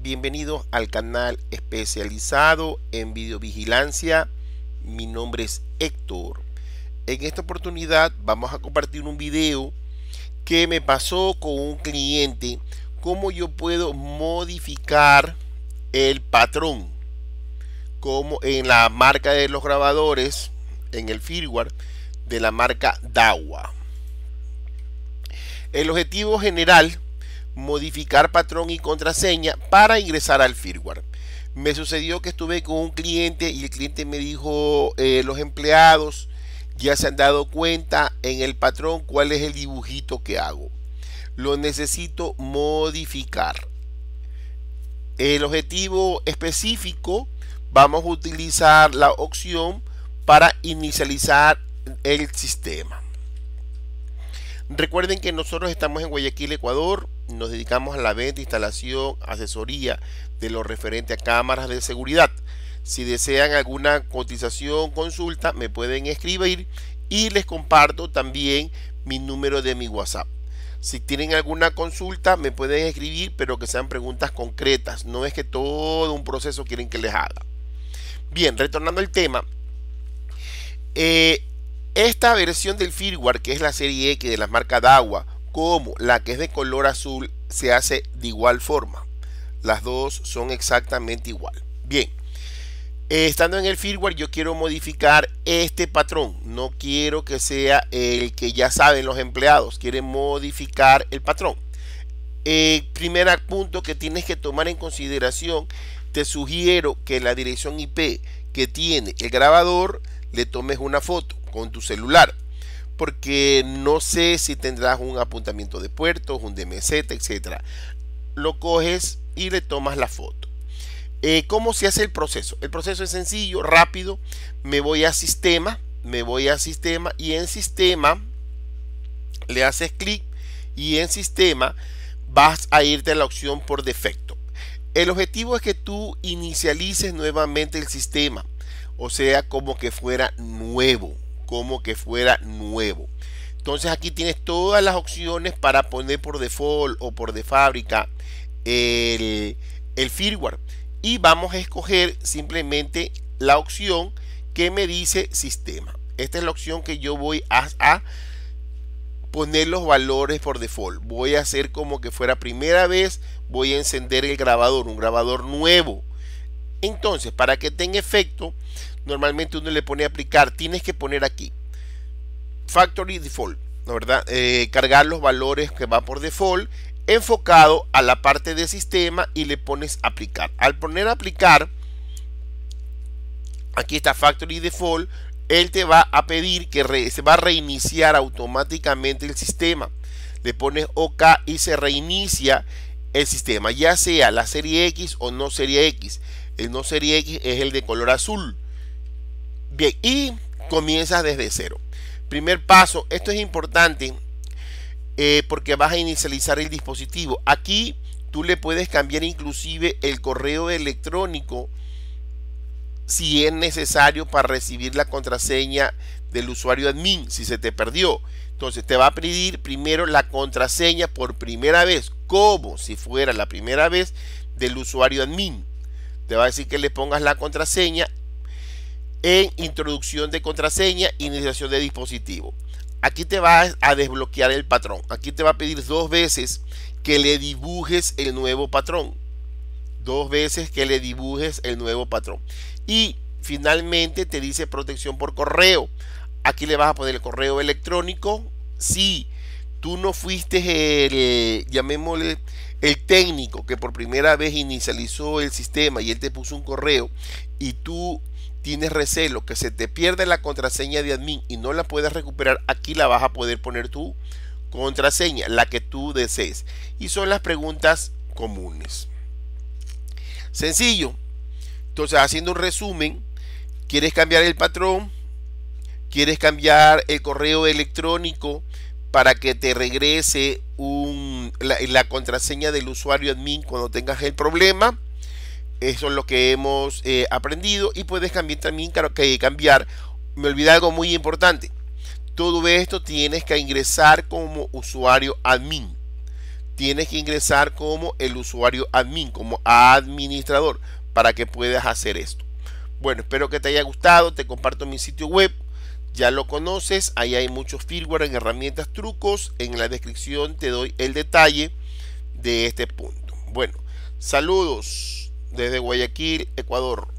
bienvenidos al canal especializado en videovigilancia. Mi nombre es Héctor. En esta oportunidad vamos a compartir un video que me pasó con un cliente, cómo yo puedo modificar el patrón, como en la marca de los grabadores, en el firmware de la marca Dahua. El objetivo general: modificar patrón y contraseña para ingresar al firmware. Me sucedió que estuve con un cliente y el cliente me dijo, los empleados ya se han dado cuenta en el patrón cuál es el dibujito que hago. Lo necesito modificar. El objetivo específico: vamos a utilizar la opción para inicializar el sistema. Recuerden que nosotros estamos en Guayaquil, Ecuador. Nos dedicamos a la venta, instalación, asesoría de lo referente a cámaras de seguridad. Si desean alguna cotización, consulta, me pueden escribir y les comparto también mi número de mi WhatsApp. Si tienen alguna consulta, me pueden escribir, pero que sean preguntas concretas. No es que todo un proceso quieren que les haga. Bien, retornando al tema. Esta versión del firmware, que es la serie X de la marca Dahua, como la que es de color azul, se hace de igual forma. Las dos son exactamente igual. Bien, estando en el firmware, yo quiero modificar este patrón. No quiero que sea el que ya saben los empleados. Quieren modificar el patrón. Primer punto que tienes que tomar en consideración: te sugiero que en la dirección IP que tiene el grabador le tomes una foto con tu celular, porque no sé si tendrás un apuntamiento de puertos, un DMZ, etcétera. Lo coges y le tomas la foto. ¿Cómo se hace el proceso? El proceso es sencillo, rápido. Me voy a sistema y en sistema le haces clic y en sistema vas a irte a la opción por defecto. El objetivo es que tú inicialices nuevamente el sistema, o sea, como que fuera nuevo. Entonces aquí tienes todas las opciones para poner por default o por de fábrica el firmware, y vamos a escoger simplemente la opción que me dice sistema. Esta es la opción que yo voy a poner los valores por default. Voy a hacer como que fuera primera vez. Voy a encender el grabador, un grabador nuevo. Entonces, para que tenga efecto, normalmente uno le pone aplicar. Tienes que poner aquí Factory Default, ¿no, verdad? Cargar los valores que va por default, enfocado a la parte de sistema, y le pones aplicar. Al poner aplicar, aquí está Factory Default. Él te va a pedir que se va a reiniciar automáticamente el sistema. Le pones OK y se reinicia el sistema, ya sea la serie X o no serie X. El no serie X es el de color azul. Bien, y comienzas desde cero. Primer paso: esto es importante porque vas a inicializar el dispositivo. Aquí tú le puedes cambiar inclusive el correo electrónico si es necesario para recibir la contraseña del usuario admin, si se te perdió. Entonces te va a pedir primero la contraseña por primera vez, como si fuera la primera vez del usuario admin. Te va a decir que le pongas la contraseña en introducción de contraseña, iniciación de dispositivo. Aquí te va a desbloquear el patrón. Aquí te va a pedir 2 veces que le dibujes el nuevo patrón. 2 veces que le dibujes el nuevo patrón. Y finalmente te dice protección por correo. Aquí le vas a poner el correo electrónico. Si tú no fuiste llamémosle el técnico que por primera vez inicializó el sistema y él te puso un correo, y tú tienes recelo que se te pierda la contraseña de admin y no la puedas recuperar, aquí la vas a poder poner tu contraseña, la que tú desees. Y son las preguntas comunes. Sencillo. Entonces, haciendo un resumen: quieres cambiar el patrón, quieres cambiar el correo electrónico para que te regrese la contraseña del usuario admin cuando tengas el problema. Eso es lo que hemos aprendido. Y puedes también cambiar. Me olvidé algo muy importante: todo esto tienes que ingresar como usuario admin. tienes que ingresar como el usuario admin, como administrador, para que puedas hacer esto. Bueno, espero que te haya gustado. Te comparto mi sitio web. Ya lo conoces, ahí hay muchos firmware en herramientas, trucos. En la descripción te doy el detalle de este punto. Bueno, saludos desde Guayaquil, Ecuador.